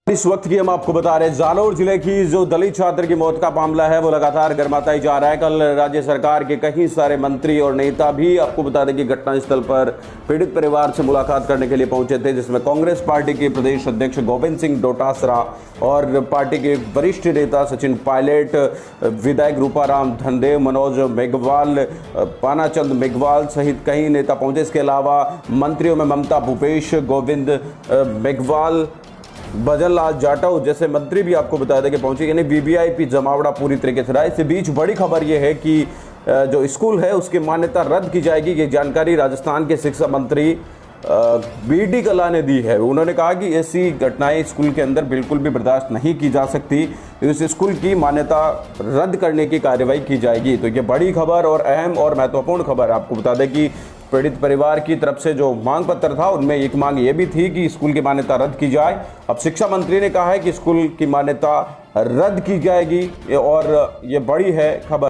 इस वक्त की हम आपको बता रहे हैं, जालोर जिले की जो दलित छात्र की मौत का मामला है वो लगातार गर्माता ही जा रहा है। कल राज्य सरकार के कई सारे मंत्री और नेता भी आपको बता दें कि घटनास्थल पर पीड़ित परिवार से मुलाकात करने के लिए पहुंचे थे, जिसमें कांग्रेस पार्टी के प्रदेश अध्यक्ष गोविंद सिंह डोटासरा और पार्टी के वरिष्ठ नेता सचिन पायलट, विधायक रूपाराम धनदेव, मनोज मेघवाल, पानाचंद मेघवाल सहित कई नेता पहुंचे। इसके अलावा मंत्रियों में ममता भूपेश, गोविंद मेघवाल, भजन लाल जाटव जैसे मंत्री भी आपको बता दें कि पहुंचे, यानी वीवीआईपी जमावड़ा पूरी तरीके से रहा। इस बीच बड़ी खबर यह है कि जो स्कूल है उसकी मान्यता रद्द की जाएगी। ये जानकारी राजस्थान के शिक्षा मंत्री बीडी कल्ला ने दी है। उन्होंने कहा कि ऐसी घटनाएं स्कूल के अंदर बिल्कुल भी बर्दाश्त नहीं की जा सकती, इस स्कूल की मान्यता रद्द करने की कार्रवाई की जाएगी। तो ये बड़ी खबर और अहम और महत्वपूर्ण खबर आपको बता दें कि पीड़ित परिवार की तरफ से जो मांग पत्र था उनमें एक मांग ये भी थी कि स्कूल की मान्यता रद्द की जाए। अब शिक्षा मंत्री ने कहा है कि स्कूल की मान्यता रद्द की जाएगी और ये बड़ी है खबर।